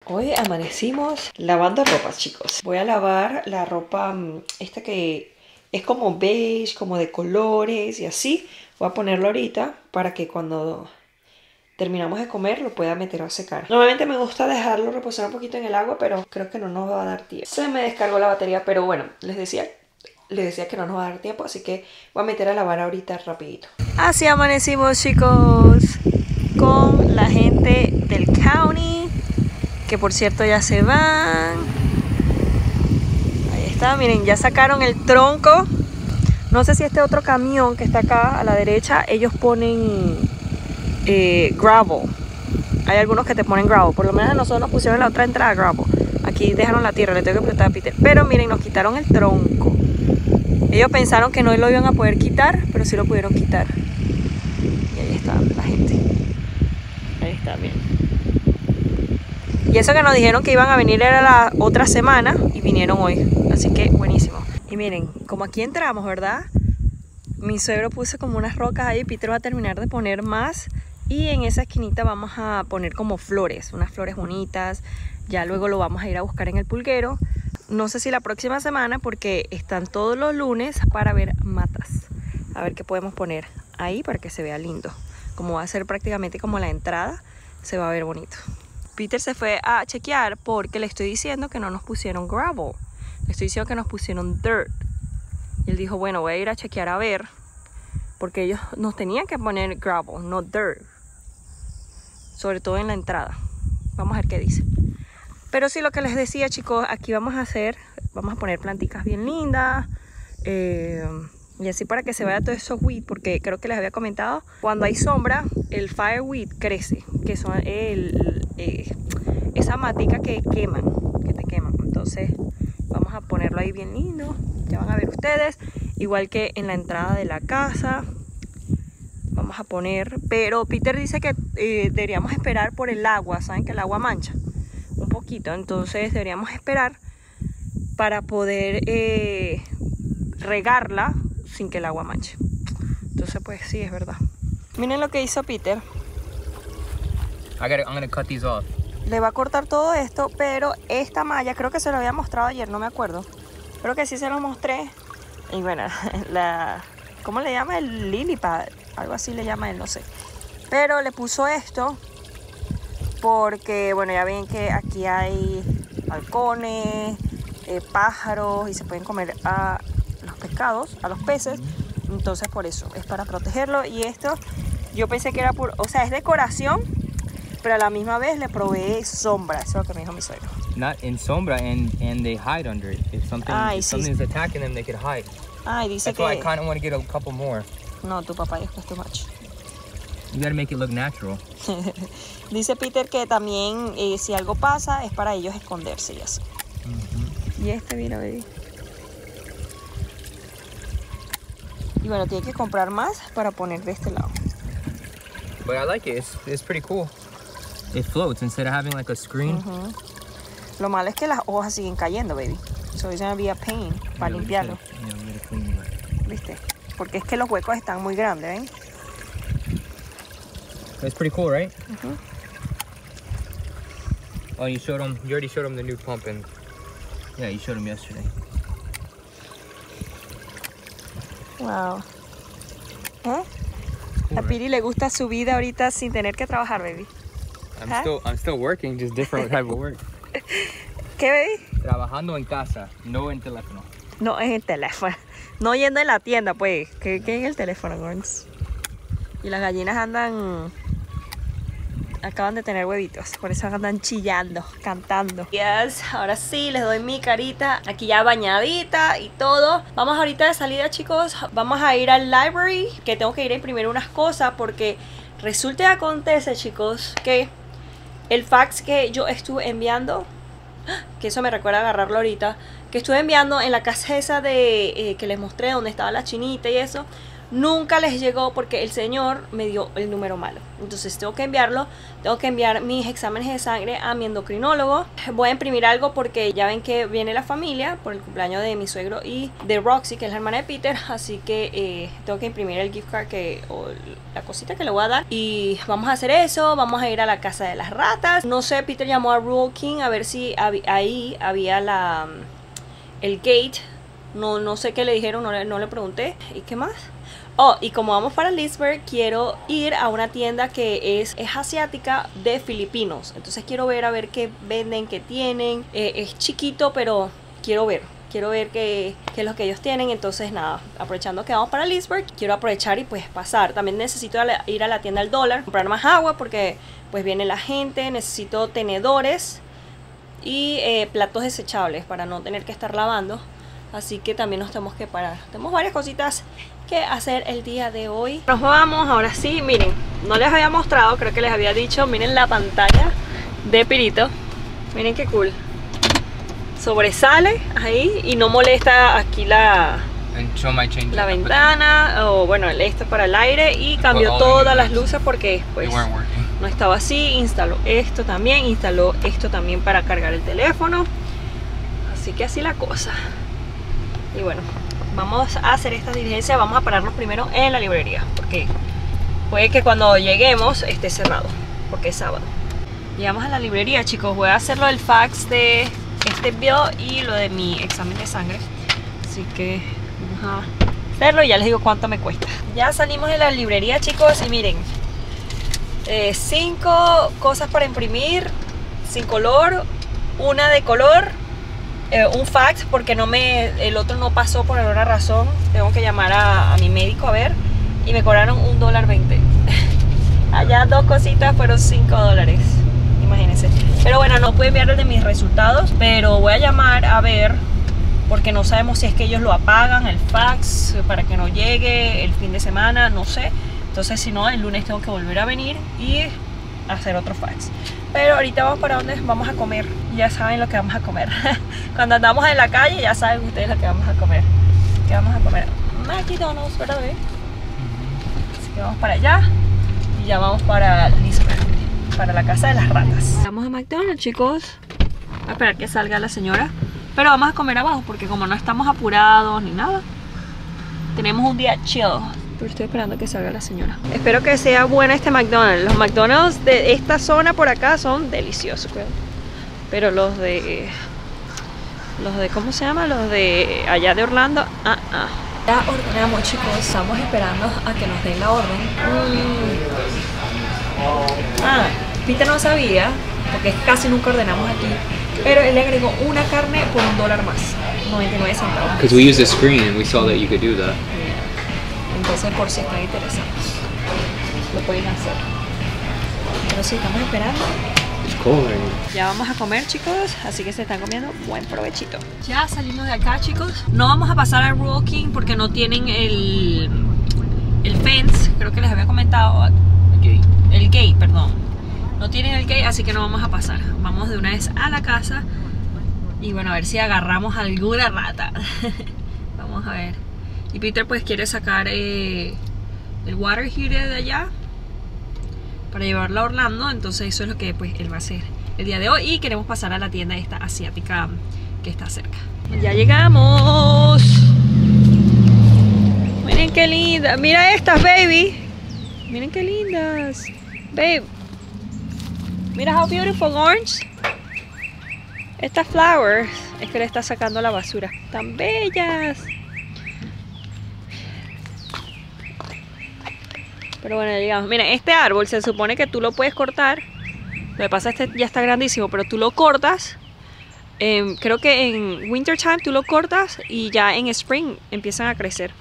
Hoy amanecimos lavando ropa, chicos. Voy a lavar la ropa esta que es como beige, como de colores y así. Voy a ponerlo ahorita para que cuando terminamos de comer lo pueda meter a secar. Normalmente me gusta dejarlo reposar un poquito en el agua, pero creo que no nos va a dar tiempo. Se me descargó la batería, pero bueno, les decía que no nos va a dar tiempo, así que voy a meter a lavar ahorita rapidito. Así amanecimos, chicos, con la gente del county, que por cierto ya se van. Ahí está, miren, ya sacaron el tronco. No sé si este otro camión que está acá a la derecha, ellos ponen gravel. Hay algunos que te ponen gravel, por lo menos a nosotros nos pusieron en la otra entrada gravel. Aquí dejaron la tierra, le tengo que preguntar a Peter. Pero miren, nos quitaron el tronco. Ellos pensaron que no lo iban a poder quitar, pero sí lo pudieron quitar. Y ahí está la gente. Ahí está, miren. Y eso que nos dijeron que iban a venir era la otra semana y vinieron hoy. Así que buenísimo. Y miren, como aquí entramos, ¿verdad? Mi suegro puso como unas rocas ahí. Peter va a terminar de poner más. Y en esa esquinita vamos a poner como flores, unas flores bonitas. Ya luego lo vamos a ir a buscar en el pulguero. No sé si la próxima semana, porque están todos los lunes para ver matas. A ver qué podemos poner ahí para que se vea lindo. Como va a ser prácticamente como la entrada, se va a ver bonito. Peter se fue a chequear porque le estoy diciendo que no nos pusieron gravel. Le estoy diciendo que nos pusieron dirt. Y él dijo, bueno, voy a ir a chequear a ver. Porque ellos nos tenían que poner gravel, no dirt. Sobre todo en la entrada. Vamos a ver qué dice. Pero sí, lo que les decía, chicos, aquí vamos a hacer, vamos a poner plantitas bien lindas. Y así para que se vea todo eso weed, porque creo que les había comentado, cuando hay sombra, el fireweed crece, que son esa matica que queman, que te queman. Entonces vamos a ponerlo ahí bien lindo, ya van a ver ustedes, igual que en la entrada de la casa. Vamos a poner, pero Peter dice que deberíamos esperar por el agua, saben que el agua mancha un poquito, entonces deberíamos esperar para poder regarla sin que el agua manche. Entonces pues sí, es verdad. Miren lo que hizo Peter. I'm gonna cut these off. Le va a cortar todo esto, pero esta malla creo que se lo había mostrado ayer, no me acuerdo. Creo que sí se lo mostré. Y bueno, ¿cómo le llama? El lily pad, algo así le llama él, no sé. Pero le puso esto porque, bueno, ya ven que aquí hay halcones, pájaros y se pueden comer a los pescados, a los peces. Entonces por eso, es para protegerlo. Y esto, yo pensé que era o sea, es decoración, pero a la misma vez le provee sombra. Eso es lo que me dijo mi suegro. Not in sombra, and they hide under it. If something's attacking them, they could hide. Ay, dice That's why I kind of want to get a couple more. No, tu papá es too much. You gotta make it look natural. Dice Peter que también si algo pasa es para ellos esconderse y así. Y este, mira, baby. Y bueno, tiene que comprar más para poner de este lado. But I like it. It's pretty cool. It floats instead of having like a screen. Lo malo es que las hojas siguen cayendo, baby. So it's gonna be a pain para limpiarlo. ¿Viste? Porque es que los huecos están muy grandes, ¿ven? It's pretty cool, right? Oh, you already showed them the new pump, and yeah, you showed them yesterday. Wow. A Piri le gusta su vida ahorita sin tener que trabajar, baby. I'm still working, just different type of work. ¿Qué, baby? Trabajando en casa, no en teléfono. No en el teléfono. No yendo en la tienda, pues. ¿Qué en el teléfono, Gons? Y las gallinas acaban de tener huevitos, por eso andan chillando, cantando. Yes, ahora sí, les doy mi carita aquí ya bañadita y todo. Vamos ahorita de salida, chicos. Vamos a ir al library, que tengo que ir a imprimir unas cosas porque resulta y acontece, chicos, que el fax que yo estuve enviando, que eso me recuerda agarrarlo ahorita, que estuve enviando en la casa esa de que les mostré donde estaba la chinita y eso, nunca les llegó porque el señor me dio el número malo. Entonces tengo que enviarlo, tengo que enviar mis exámenes de sangre a mi endocrinólogo. Voy a imprimir algo porque ya ven que viene la familia por el cumpleaños de mi suegro y de Roxy, que es la hermana de Peter. Así que tengo que imprimir el gift card o la cosita que le voy a dar. Y vamos a hacer eso, vamos a ir a la casa de las ratas. No sé, Peter llamó a Rural King a ver si ahí había el gate. No sé qué le dijeron, no le pregunté. ¿Y qué más? Oh, y como vamos para Leesburg, quiero ir a una tienda que es asiática de filipinos. Entonces quiero ver a ver qué venden, qué tienen. Es chiquito, pero quiero ver qué es lo que ellos tienen. Entonces nada, aprovechando que vamos para Leesburg, quiero aprovechar y pues pasar. También necesito ir a la tienda del dólar, comprar más agua porque pues viene la gente. Necesito tenedores y platos desechables para no tener que estar lavando. Así que también nos tenemos que parar. Tenemos varias cositas que hacer el día de hoy. Nos vamos, ahora sí, miren, no les había mostrado, creo que les había dicho, miren la pantalla de Pirito. Miren qué cool. Sobresale ahí y no molesta aquí la ventana, o bueno, esto para el aire, y cambió todas las luces porque pues no estaba así. Instaló esto también para cargar el teléfono. Así que así la cosa. Y bueno, vamos a hacer esta diligencia. Vamos a pararnos primero en la librería porque puede que cuando lleguemos esté cerrado porque es sábado. Llegamos a la librería, chicos. Voy a hacerlo del fax de este bill y lo de mi examen de sangre. Así que vamos a hacerlo y ya les digo cuánto me cuesta. Ya salimos de la librería, chicos, y miren, 5 cosas para imprimir sin color, una de color, un fax porque el otro no pasó por alguna razón. Tengo que llamar a mi médico a ver, y me cobraron $1.20. Allá 2 cositas fueron $5, imagínense. Pero bueno, no pude enviarles de mis resultados, pero voy a llamar a ver porque no sabemos si es que ellos lo apagan el fax para que no llegue el fin de semana, no sé. Entonces si no, el lunes tengo que volver a venir y hacer otro fax. Pero ahorita vamos para donde vamos a comer. Ya saben lo que vamos a comer. Cuando andamos en la calle ya saben ustedes lo que vamos a comer. ¿Qué vamos a comer? McDonald's, ¿verdad? Así que vamos para allá y ya vamos para Leesburg, para la casa de las ratas. Vamos a McDonald's, chicos. Voy a esperar que salga la señora. Pero vamos a comer abajo porque como no estamos apurados ni nada, tenemos un día chill. Pero estoy esperando que salga la señora. Espero que sea buena este McDonald's. Los McDonald's de esta zona por acá son deliciosos, pero los de ¿cómo se llama? Los de allá de Orlando, Ya ordenamos, chicos. Estamos esperando a que nos den la orden. Peter no sabía, porque casi nunca ordenamos aquí, pero él le agregó una carne por $1 más, 99 centavos. Because we used a screen and we saw that you could do that. Entonces, por si están interesados, lo pueden hacer. Pero sí, estamos esperando. Ya vamos a comer, chicos, así que se están comiendo. Buen provechito. Ya salimos de acá, chicos. No vamos a pasar al Rural King porque no tienen el fence. Creo que les había comentado. El gate, perdón. No tienen el gate, así que no vamos a pasar. Vamos de una vez a la casa. Y bueno, a ver si agarramos alguna rata. Vamos a ver. Y Peter pues quiere sacar el water heater de allá para llevarlo a Orlando. Entonces eso es lo que pues él va a hacer el día de hoy. Y queremos pasar a la tienda esta asiática que está cerca. Ya llegamos. Miren qué linda. Mira estas, baby. Miren qué lindas. Babe, mira how beautiful orange. Estas flowers es que le está sacando la basura. Tan bellas. Pero bueno, ya llegamos. Mira, este árbol se supone que tú lo puedes cortar. Lo que pasa es que este ya está grandísimo, pero tú lo cortas. Creo que en winter time tú lo cortas y ya en spring empiezan a crecer.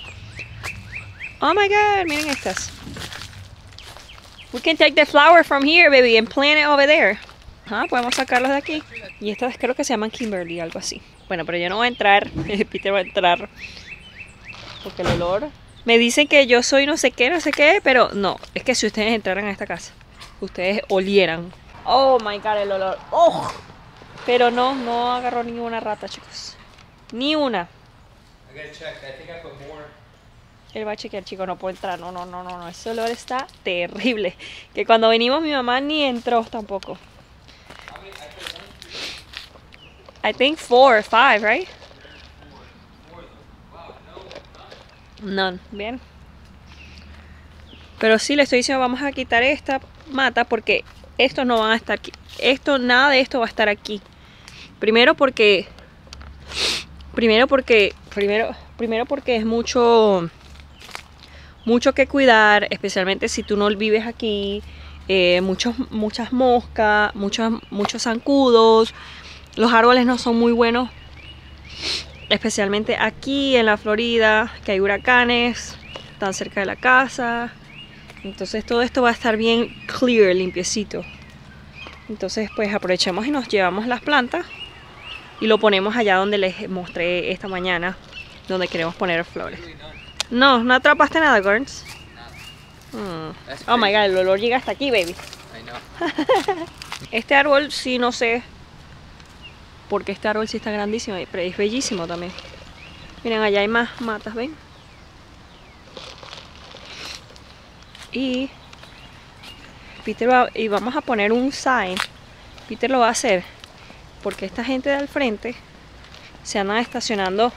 Oh my god, miren estas. We can take the flower from here, baby, and plant it over there. Podemos sacarlos de aquí. Y estas creo que se llaman Kimberly, algo así. Bueno, pero yo no voy a entrar. Peter va a entrar. Porque el olor... Me dicen que yo soy no sé qué, pero no. Es que si ustedes entraran a esta casa, ustedes olieran. Oh my god, el olor. Oh. Pero no agarró ninguna rata, chicos. Ni una. Él va a chequear, chicos, no puedo entrar. No. Ese olor está terrible. Que cuando venimos mi mamá ni entró tampoco. I think 4 or 5, right? None. Bien. Pero sí le estoy diciendo, vamos a quitar esta mata porque estos no van a estar aquí. Nada de esto va a estar aquí. Primero porque es mucho que cuidar, especialmente si tú no vives aquí. Muchas moscas, muchos zancudos. Los árboles no son muy buenos, especialmente aquí en la Florida, que hay huracanes tan cerca de la casa. Entonces todo esto va a estar bien clear, limpiecito. Entonces pues aprovechemos y nos llevamos las plantas y lo ponemos allá donde les mostré esta mañana, donde queremos poner flores. No atrapaste nada, Gordons. Oh my god, el olor llega hasta aquí, baby. Este árbol sí, no sé, porque este árbol sí está grandísimo, pero es bellísimo también. Miren, allá hay más matas, ¿ven? Y vamos a poner un sign. Peter lo va a hacer porque esta gente de al frente se andan estacionando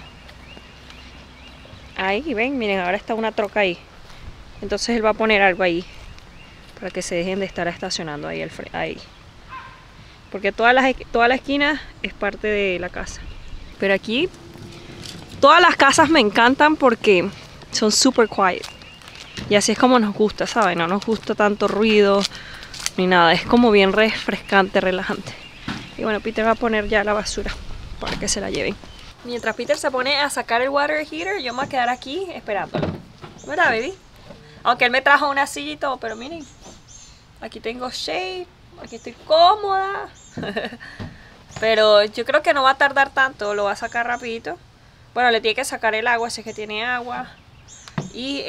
ahí, ven, miren, ahora está una troca ahí. Entonces él va a poner algo ahí para que se dejen de estar estacionando ahí, ahí. Porque toda la esquina es parte de la casa. Pero aquí todas las casas me encantan porque son super quiet. Y así es como nos gusta, ¿saben? No nos gusta tanto ruido ni nada. Es como bien refrescante, relajante. Y bueno, Peter va a poner ya la basura para que se la lleven. Mientras Peter se pone a sacar el water heater, yo me voy a quedar aquí esperándolo. ¿Verdad, baby? Aunque él me trajo una silla y todo, pero miren. Aquí tengo shade, aquí estoy cómoda. Pero yo creo que no va a tardar tanto, lo va a sacar rapidito. Bueno, le tiene que sacar el agua, si es que tiene agua. Y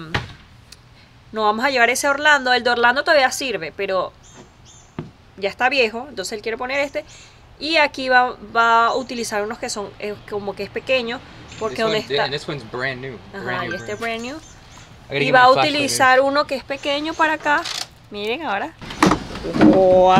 nos vamos a llevar ese Orlando. El de Orlando todavía sirve, pero ya está viejo, entonces él quiere poner este. Y aquí va a utilizar unos que son como que es pequeño, porque donde está. This one's brand new. Ajá, y este es brand new. Y va a utilizar uno que es pequeño para acá. Miren ahora. ¡Wow!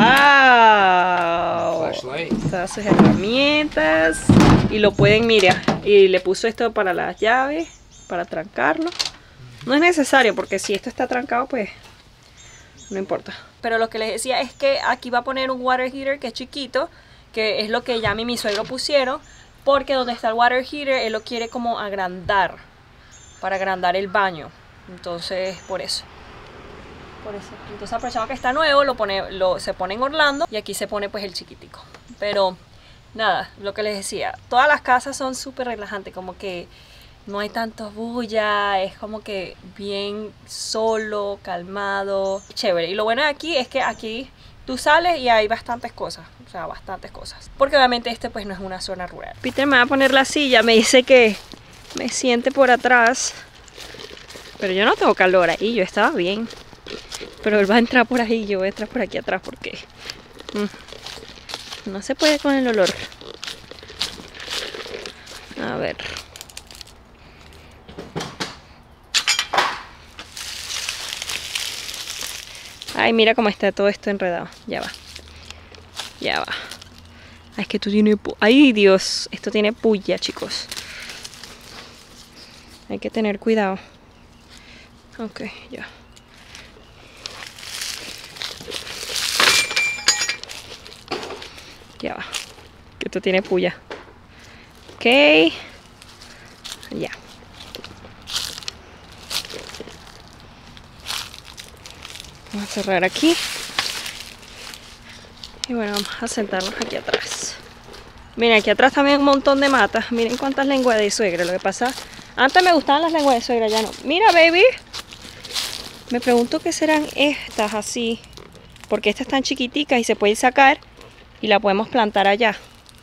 Flashlight. Todas sus herramientas. Y lo pueden, mira. Y le puso esto para las llaves, para trancarlo. No es necesario porque si esto está trancado, pues no importa. Pero lo que les decía es que aquí va a poner un water heater que es chiquito, que es lo que ya mi suegro pusieron, porque donde está el water heater él lo quiere como agrandar, para agrandar el baño. Entonces, por eso. Entonces aprovechamos que está nuevo, se pone en Orlando y aquí se pone pues el chiquitico. Pero nada, lo que les decía, todas las casas son súper relajantes, como que no hay tanto bulla, es como que bien solo, calmado, chévere. Y lo bueno de aquí es que aquí tú sales y hay bastantes cosas, o sea, bastantes cosas. Porque obviamente este pues no es una zona rural. Peter me va a poner la silla, me dice que me siente por atrás. Pero yo no tengo calor ahí, yo estaba bien. Pero él va a entrar por ahí, yo voy a entrar por aquí atrás porque no se puede con el olor. A ver. Ay, mira cómo está todo esto enredado. Ya va. Ya va. Ay, es que tú tienes... Ay, Dios. Esto tiene puya, chicos. Hay que tener cuidado. Ok, ya. Ya va. Que esto tiene puya. Ok. Ya. Vamos a cerrar aquí. Y bueno, vamos a sentarnos aquí atrás. Miren, aquí atrás también hay un montón de matas. Miren cuántas lenguas de suegra. Lo que pasa, antes me gustaban las lenguas de suegra, ya no. Mira, baby. Me pregunto qué serán estas así. Porque estas están chiquiticas y se pueden sacar. Y la podemos plantar allá.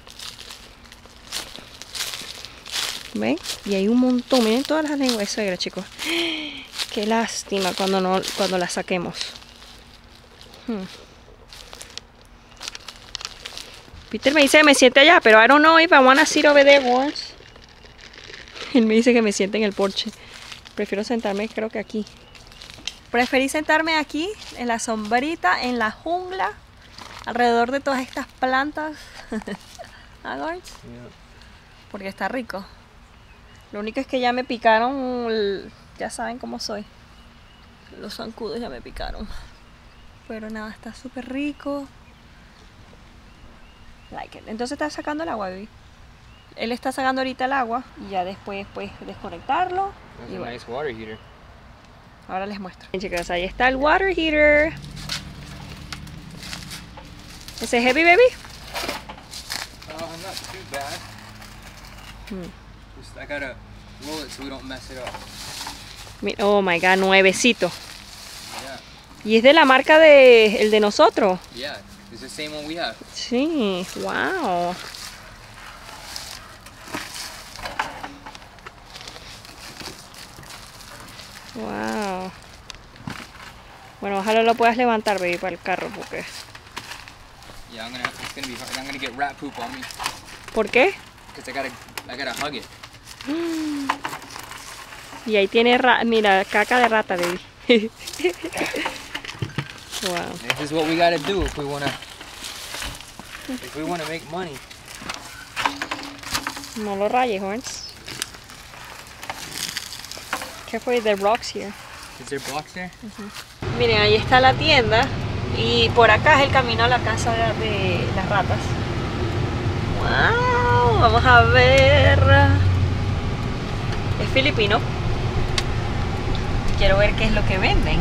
¿Ven? Y hay un montón. Miren todas las lenguas de suegra, chicos. Qué lástima cuando las saquemos. Peter me dice que me siente allá, pero I don't know if I wanna sit over there once. Él me dice que me siente en el porche. Prefiero sentarme, creo que aquí. Preferí sentarme aquí, en la sombrita, en la jungla, alrededor de todas estas plantas. ¿Ah, George? Yeah. Porque está rico. Lo único es que ya me picaron, ya saben cómo soy. Los zancudos ya me picaron. Pero nada, está súper rico. Like it. Entonces está sacando el agua, baby. Él está sacando ahorita el agua y ya después pues desconectarlo. That's Y a bueno, nice water heater. ahora les muestro. Bien, chicas, ahí está el water heater. ¿Ese es heavy, baby? Not too bad. Just, I gotta roll it so we don't mess it up. Oh my god, nuevecito. Yeah. Y es de la marca de el de nosotros. Yeah. It's the same one we have. Sí, wow. Wow. Bueno, ojalá lo puedas levantar, baby, para el carro, porque... Yeah, it's gonna be hard. I'm gonna get rat poop on me. ¿Por qué? Because I gotta hug it. Y ahí tiene, mira, caca de rata, baby. Wow. This is what we gotta do if we wanna make money. No lo rayes, Horns. Careful with the rocks here. Is there blocks there? Miren, ahí está la tienda y por acá es el camino a la casa de las ratas. ¡Wow! Vamos a ver. Es filipino. Quiero ver qué es lo que venden.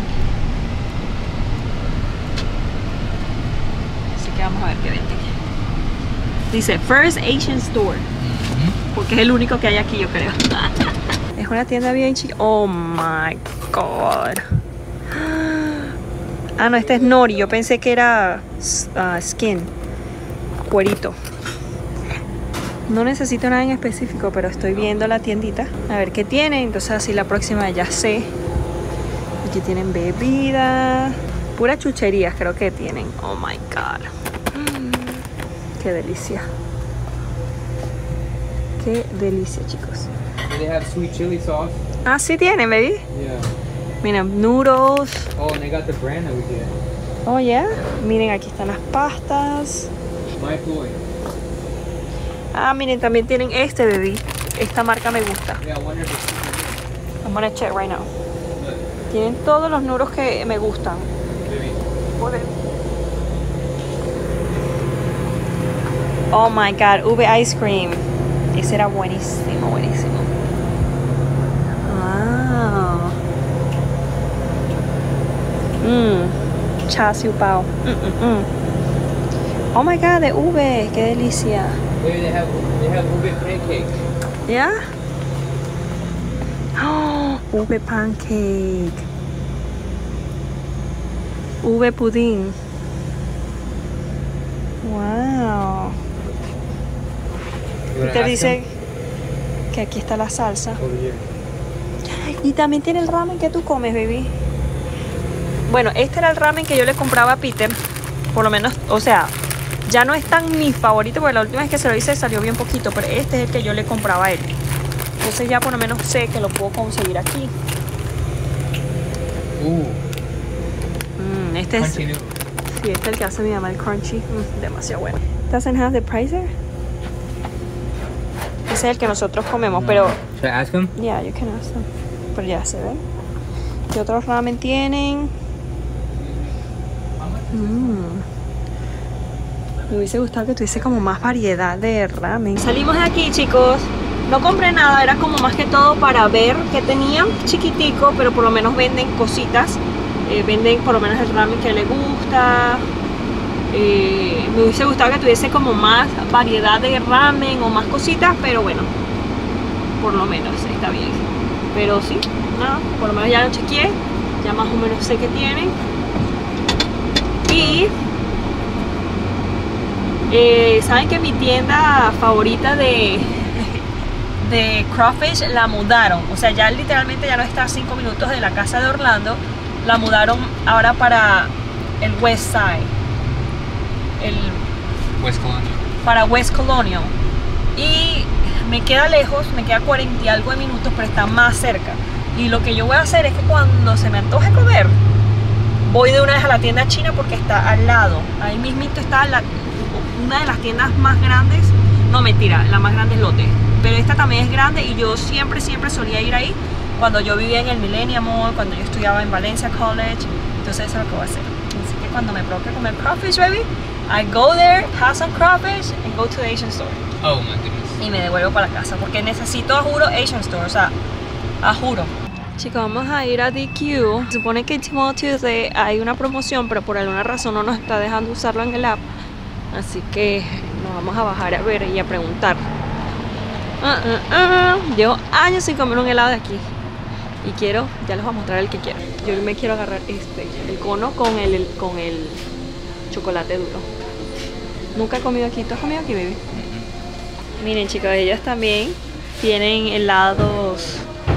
Así que vamos a ver qué venden. Dice First Asian Store. Porque es el único que hay aquí, yo creo. Es una tienda bien chica. Oh my god. Ah, no, este es nori. Yo pensé que era skin. Cuerito. No necesito nada en específico, pero estoy viendo la tiendita. A ver qué tiene. Entonces así la próxima ya sé. Aquí tienen bebida. Puras chucherías creo que tienen. Oh my god. Qué delicia. Qué delicia, chicos. Do they have sweet chili sauce? Ah, sí tienen, baby. Yeah. Mira, noodles. Oh, and they got the brand that we get. Oh, yeah. Miren, aquí están las pastas. My boy. Ah, miren, también tienen este, baby. Esta marca me gusta. Yeah, I wonder if it's I'm gonna check right now. good. Tienen todos los noodles que me gustan. Maybe. Oh my god, ube ice cream. Ese era buenísimo, buenísimo. Wow. Char siu pao. Oh my god, de ube, qué delicia. Maybe they have ube pancake. ¿Ya? Oh, ube pancake. Ube pudín. Wow. You wanna Te ask dice him? que aquí está la salsa. Over here. Y también tiene el ramen que tú comes, baby. Bueno, este era el ramen que yo le compraba a Peter. Por lo menos, o sea, ya no es tan mi favorito porque la última vez que se lo hice salió bien poquito. Pero este es el que yo le compraba a él. Entonces ya por lo menos sé que lo puedo conseguir aquí. Este es... Crunchy noodle. Sí, este es el que hace mi mamá, el crunchy. Demasiado bueno. Doesn't have the pricer. Ese es el que nosotros comemos, pero... Should I ask him? Yeah, you can ask them. Pero ya se ve. ¿Qué otros ramen tienen? Me hubiese gustado que tuviese como más variedad de ramen. Salimos de aquí, chicos. No compré nada, era como más que todo para ver qué tenían. Chiquitico, pero por lo menos venden cositas. Venden por lo menos el ramen que le gusta. Me hubiese gustado que tuviese como más variedad de ramen o más cositas, pero bueno, por lo menos está bien. Pero sí, nada, por lo menos ya lo chequeé, ya más o menos sé qué tienen. Y saben que mi tienda favorita de crawfish la mudaron, o sea, ya literalmente ya no está a 5 minutos de la casa de Orlando, la mudaron ahora para el West Side. West Colonial. Para West Colonial y me queda lejos, me queda 40 y algo de minutos, pero está más cerca. Y lo que yo voy a hacer es que cuando se me antoje comer, voy de una vez a la tienda china porque está al lado. Ahí mismito está una de las tiendas más grandes. No, mentira, la más grande es Lotte. Pero esta también es grande y yo siempre solía ir ahí cuando yo vivía en el Millennium Mall, cuando yo estudiaba en Valencia College. Entonces eso es lo que voy a hacer. Así que cuando me provoque comer crawfish, baby, I go there, have some crawfish, and go to the Asian store. Oh my goodness. Y me devuelvo para la casa porque necesito, a juro, Asian store, o sea, a juro. Chicos, vamos a ir a DQ. Se supone que en Small Tuesday hay una promoción, pero por alguna razón no nos está dejando usarlo en el app. Así que nos vamos a bajar a ver y a preguntar. Llevo años sin comer un helado de aquí. Y quiero, ya les voy a mostrar el que quiero. Yo me quiero agarrar el cono con el chocolate duro. Nunca he comido aquí. ¿Tú has comido aquí, baby? Miren, chicos, ellos también tienen helados.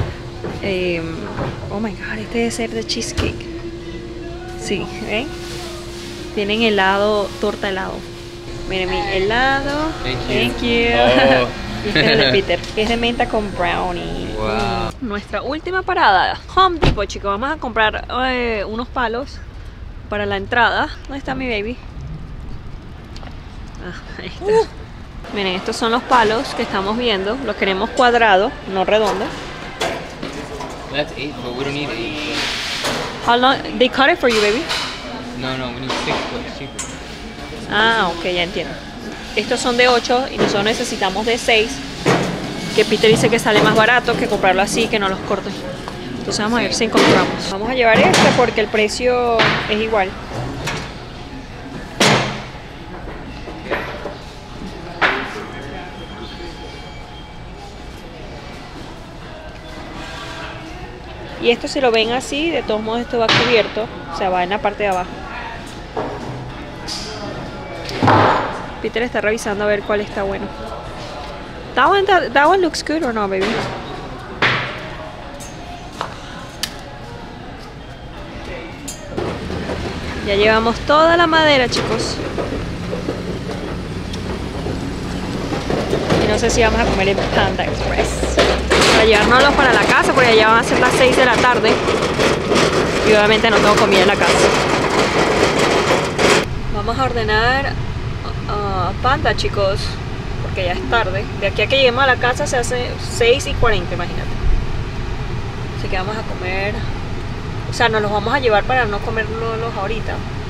Oh my god, este debe ser de cheesecake. Sí, ¿ven? Tienen helado, torta helado. Miren mi helado. Thank you. Oh. Y este es de Peter, que es de menta con brownie. Wow. Nuestra última parada, Home Depot, chicos. Vamos a comprar unos palos para la entrada. ¿Dónde está mi baby? Ahí está. Miren, estos son los palos que estamos viendo. Los queremos cuadrados, no redondos. That's 8, but we don't need 8. How long? They cut it for you, baby? No, we need 6, but it's cheaper. Ah, ok, ya entiendo. Estos son de 8 y nosotros necesitamos de 6. Que Peter dice que sale más barato que comprarlo así, que no los corten. Entonces vamos a ver si encontramos. Vamos a llevar este porque el precio es igual. Y esto, si lo ven así, de todos modos esto va cubierto, o sea, va en la parte de abajo. Peter está revisando a ver cuál está bueno. That one looks good or no, baby? Ya llevamos toda la madera, chicos. Y no sé si vamos a comer en Panda Express. Para llevárnoslos para la casa, porque ya van a ser las 6 de la tarde. Y obviamente no tengo comida en la casa. Vamos a ordenar Panda, chicos, porque ya es tarde. De aquí a que lleguemos a la casa se hace 6:40, imagínate. Así que vamos a comer. O sea, nos los vamos a llevar para no comerlos ahorita.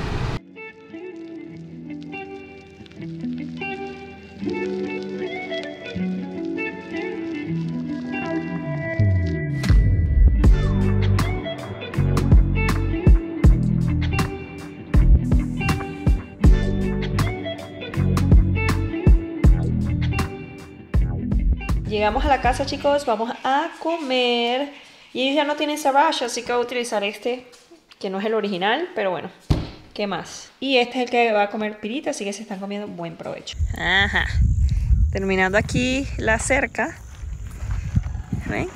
Llegamos a la casa, chicos, vamos a comer. Y ellos ya no tienen sriracha, así que voy a utilizar este, que no es el original, pero bueno, ¿qué más? Y este es el que va a comer Pirita, así que se están comiendo buen provecho. Ajá. Terminando aquí la cerca. ¿Ven?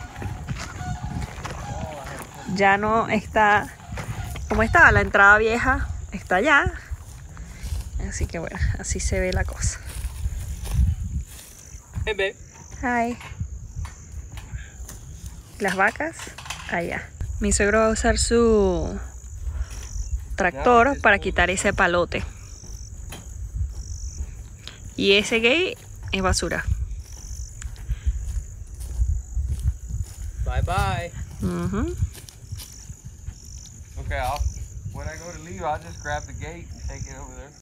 Ya no está como estaba, la entrada vieja está allá. Así que bueno, así se ve la cosa. Hey, babe. Hi. Las vacas allá. Mi suegro va a usar su tractor para quitar ese palote. Y ese gate es basura. Bye bye. Okay, when I go to leave, I'll just grab the gate and take it over there.